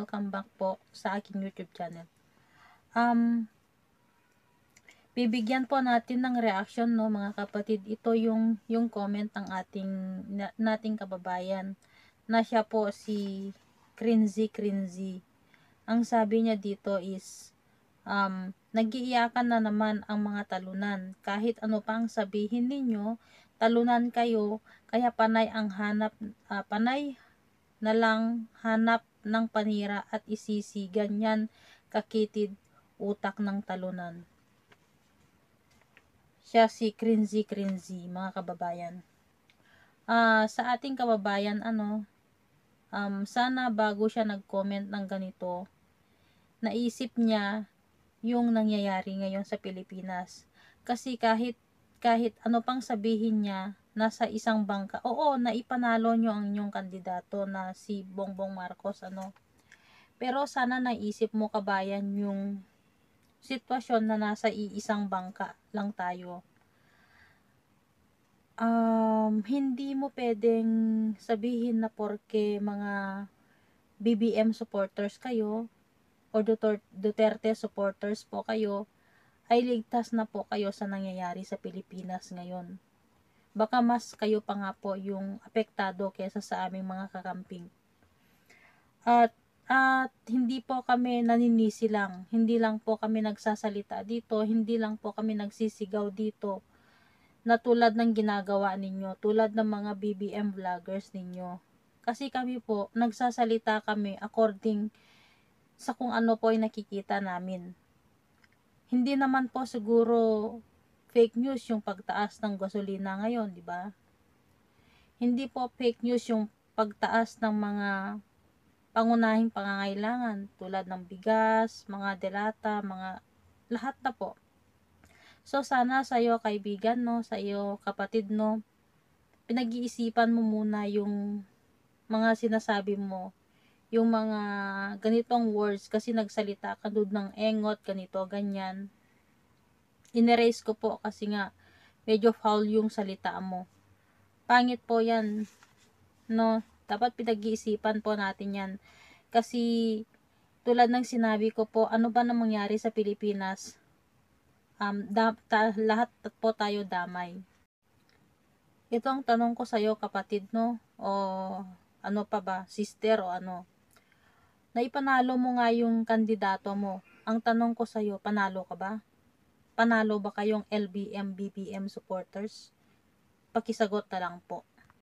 welcome back po sa aking YouTube channel. Bibigyan po natin ng reaction, no, mga kapatid. Ito yung comment ng nating kababayan na siya po si Crinzy. Ang sabi niya dito is nag-iiyakan na naman ang mga talunan. Kahit ano pang sabihin ninyo, talunan kayo, kaya panay na lang hanap ng panira at isisi, ganyan kakitid utak ng talunan. Siya si Crinzy, mga kababayan. Sa ating kababayan, sana bago siya nag-comment ng ganito, naisip niya yung nangyayari ngayon sa Pilipinas. Kasi kahit ano pang sabihin niya, nasa isang bangka, oo, naipanalo nyo ang inyong kandidato na si Bongbong Marcos, pero sana naisip mo, kabayan, yung sitwasyon na nasa iisang bangka lang tayo. Hindi mo pwedeng sabihin na porke mga BBM supporters kayo o Duterte supporters po kayo, ay ligtas na po kayo sa nangyayari sa Pilipinas ngayon. Baka mas kayo pa nga po yung apektado kesa sa aming mga kakamping. At hindi po kami naninisi lang. Hindi lang po kami nagsasalita dito. Hindi lang po kami nagsisigaw dito. Na tulad ng ginagawa ninyo. Tulad ng mga BBM vloggers ninyo. Kasi kami po, nagsasalita kami according sa kung ano po yung nakikita namin. Hindi naman po siguro fake news yung pagtaas ng gasolina ngayon, di ba? Hindi po fake news yung pagtaas ng mga pangunahing pangangailangan tulad ng bigas, mga delata, mga lahat na po. So sana sa iyo kaibigan, no, sa iyo kapatid, no, pinag-iisipan mo muna yung mga sinasabi mo, yung mga ganitong words, kasi nagsalita ka doon ng engot, ganito, ganyan. Inerase ko po kasi nga medyo foul yung salita mo. Pangit po yan, no? Dapat pinag-iisipan po natin yan. Kasi tulad ng sinabi ko po, ano ba nang mangyari sa Pilipinas? Lahat po tayo damay. Ito ang tanong ko sa iyo, kapatid, no? O ano pa ba? Sister o ano? Naipanalo mo nga yung kandidato mo. Ang tanong ko sa iyo, panalo ka ba? Panalo ba kayong LBM, BBM supporters? Pakisagot na lang po.